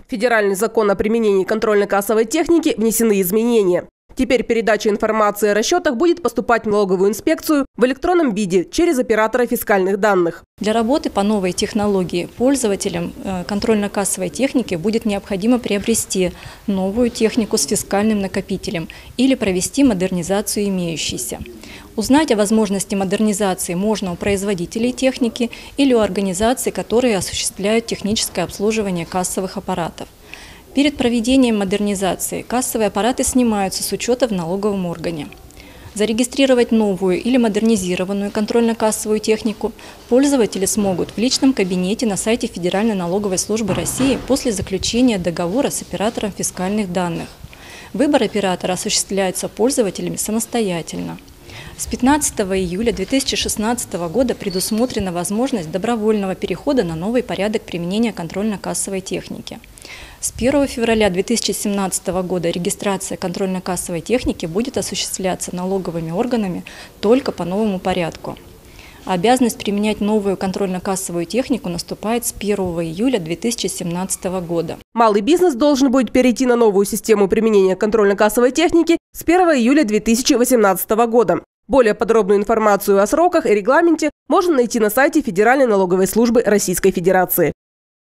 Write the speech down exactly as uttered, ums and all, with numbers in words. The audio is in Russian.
Федеральный закон о применении контрольно-кассовой техники внесены изменения. Теперь передача информации о расчетах будет поступать в налоговую инспекцию в электронном виде через оператора фискальных данных. Для работы по новой технологии пользователям контрольно-кассовой техники будет необходимо приобрести новую технику с фискальным накопителем или провести модернизацию имеющейся. Узнать о возможности модернизации можно у производителей техники или у организаций, которые осуществляют техническое обслуживание кассовых аппаратов. Перед проведением модернизации кассовые аппараты снимаются с учета в налоговом органе. Зарегистрировать новую или модернизированную контрольно-кассовую технику пользователи смогут в личном кабинете на сайте Федеральной налоговой службы России после заключения договора с оператором фискальных данных. Выбор оператора осуществляется пользователями самостоятельно. С пятнадцатого июля две тысячи шестнадцатого года предусмотрена возможность добровольного перехода на новый порядок применения контрольно-кассовой техники. С первого февраля две тысячи семнадцатого года регистрация контрольно-кассовой техники будет осуществляться налоговыми органами только по новому порядку. Обязанность применять новую контрольно-кассовую технику наступает с первого июля две тысячи семнадцатого года. Малый бизнес должен будет перейти на новую систему применения контрольно-кассовой техники с первого июля две тысячи восемнадцатого года. Более подробную информацию о сроках и регламенте можно найти на сайте Федеральной налоговой службы Российской Федерации.